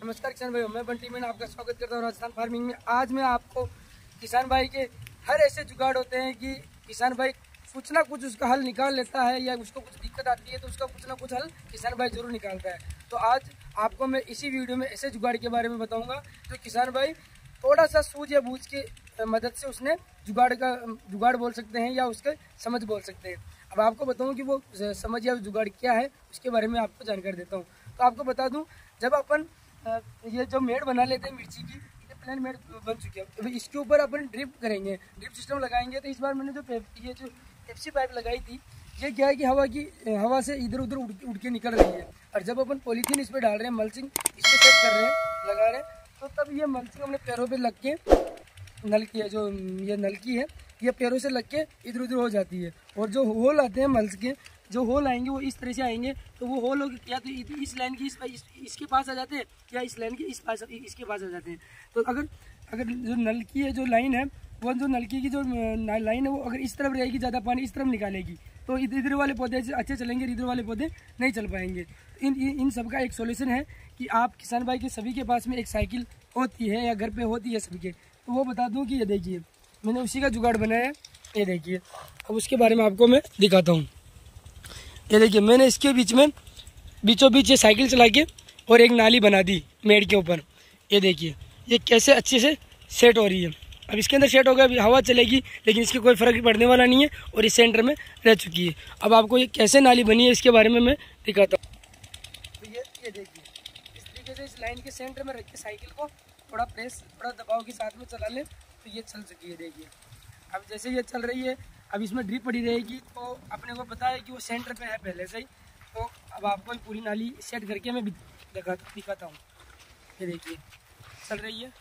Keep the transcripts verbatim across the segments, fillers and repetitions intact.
नमस्कार किसान भाई, मैं बंटी मैंने आपका स्वागत करता हूँ राजस्थान फार्मिंग में। आज मैं आपको किसान भाई के हर ऐसे जुगाड़ होते हैं कि किसान भाई कुछ ना कुछ उसका हल निकाल लेता है, या उसको कुछ दिक्कत आती है तो उसका कुछ ना कुछ हल किसान भाई जरूर निकालता है। तो आज आपको मैं इसी वीडियो में ऐसे जुगाड़ के बारे में बताऊँगा जो किसान भाई थोड़ा सा सूझ या बूझ के मदद से उसने जुगाड़ का जुगाड़ बोल सकते हैं या उसके समझ बोल सकते हैं। अब आपको बताऊं कि वो समझ या जुगाड़ क्या है, उसके बारे में आपको जानकारी देता हूं। तो आपको बता दूं, जब अपन ये जो मेड़ बना लेते हैं मिर्ची की, ये प्लेन मेड़ बन चुकी है। अभी इसके ऊपर अपन ड्रिप करेंगे, ड्रिप सिस्टम लगाएंगे। तो इस बार मैंने जो ये जो पेप्सी पाइप लगाई थी, ये क्या है कि हवा की हवा से इधर उधर उड़, उड़ के निकल रही है। और जब अपन पॉलीथीन इस पर डाल रहे हैं, मल्चिंग इस पर सेट कर रहे हैं, लगा रहे हैं, तो तब ये मल्चिंग अपने पैरों पे लग के नलकी है, जो ये नलकी है, ये पैरों से लग के इधर उधर हो जाती है। और जो होल आते हैं मल्च के, जो होल आएंगे वो इस तरह से आएंगे। तो वो होल या तो इस लाइन की इस, इस, इसके पास आ जाते हैं, या इस लाइन के इस पास इसके पास आ जाते हैं। तो अगर अगर जो नलकी है, जो लाइन है, वो जो नलकी की जो लाइन है, वो अगर इस तरफ रहेगी, ज़्यादा पानी इस तरफ निकालेगी, तो इधर इधर वाले पौधे अच्छे चलेंगे, इधर वाले पौधे नहीं चल पाएंगे। इन इन सब का एक सॉल्यूशन है कि आप किसान भाई के सभी के पास में एक साइकिल होती है या घर पे होती है सभी के। तो वो बता दूं कि ये देखिए, मैंने उसी का जुगाड़ बनाया है। ये देखिए, अब उसके बारे में आपको मैं दिखाता हूँ। ये देखिए, मैंने इसके बीच में बीचों बीच ये साइकिल चला के और एक नाली बना दी मेड़ के ऊपर। ये देखिए, ये कैसे अच्छे से सेट हो रही है। अब इसके अंदर सेट हो गया, अभी हवा चलेगी, लेकिन इसके कोई फ़र्क पड़ने वाला नहीं है और इस सेंटर में रह चुकी है। अब आपको ये कैसे नाली बनी है, इसके बारे में मैं दिखाता हूँ। तो ये ये देखिए, इस तरीके से इस लाइन के सेंटर में रख के साइकिल को थोड़ा प्रेस, थोड़ा दबाव के साथ में चला लें, तो ये चल चुकी है। देखिए, अब जैसे ये चल रही है, अब इसमें ड्रिप पड़ी रहेगी, तो अपने को पता है कि वो सेंटर पे है पहले से ही। तो अब आपको पूरी नाली सेट करके मैं दिखा दिखाता हूँ। ये देखिए, चल रही है।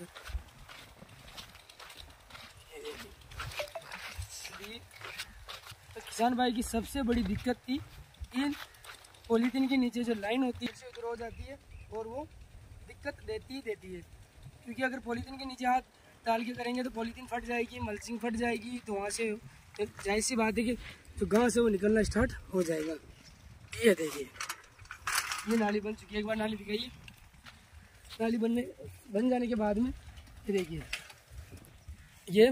तो किसान भाई की सबसे बड़ी दिक्कत थी, इन पॉलीथीन के नीचे जो लाइन होती है उधर हो जाती है, और वो दिक्कत देती ही देती है। क्योंकि अगर पॉलीथीन के नीचे हाथ डाल के करेंगे तो पॉलीथीन फट जाएगी, मल्चिंग फट जाएगी, तो वहाँ से तो जाहिर सी बात है कि तो गाँव से वो निकलना स्टार्ट हो जाएगा। ये देखिए, ये नाली बन चुकी है। एक बार नाली दिखाइए। नाली बनने बन जाने के बाद में ये देखिए, ये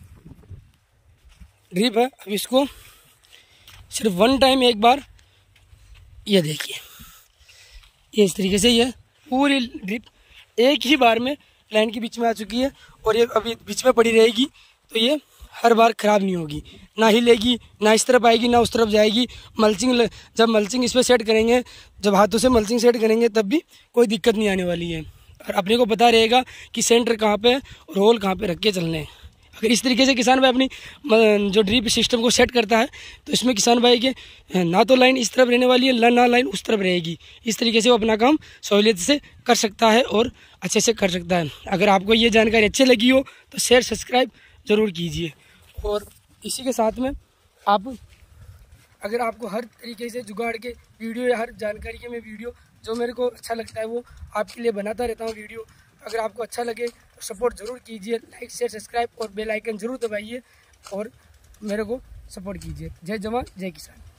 ड्रिप है। अब इसको सिर्फ वन टाइम एक बार, ये देखिए, ये इस तरीके से ये पूरी ड्रिप एक ही बार में लाइन के बीच में आ चुकी है, और ये अभी बीच में पड़ी रहेगी। तो ये हर बार ख़राब नहीं होगी, ना हिलेगी, ना इस तरफ आएगी, ना उस तरफ जाएगी। मल्चिंग जब मल्चिंग इस पर सेट करेंगे, जब हाथों से मल्चिंग सेट करेंगे, तब भी कोई दिक्कत नहीं आने वाली है। और अपने को पता रहेगा कि सेंटर कहाँ पे है और होल कहाँ पे रख के चलने हैं। अगर इस तरीके से किसान भाई अपनी जो ड्रिप सिस्टम को सेट करता है, तो इसमें किसान भाई के ना तो लाइन इस तरफ रहने वाली है, ना लाइन उस तरफ रहेगी। इस तरीके से वो अपना काम सहूलियत से कर सकता है और अच्छे से कर सकता है। अगर आपको ये जानकारी अच्छी लगी हो तो शेयर सब्सक्राइब ज़रूर कीजिए। और इसी के साथ में आप, अगर आपको हर तरीके से जुगाड़ के वीडियो या हर जानकारी के मैं वीडियो जो मेरे को अच्छा लगता है वो आपके लिए बनाता रहता हूँ वीडियो। अगर आपको अच्छा लगे तो सपोर्ट ज़रूर कीजिए, लाइक शेयर सब्सक्राइब और बेल आइकन ज़रूर दबाइए और मेरे को सपोर्ट कीजिए। जय जवान जय किसान।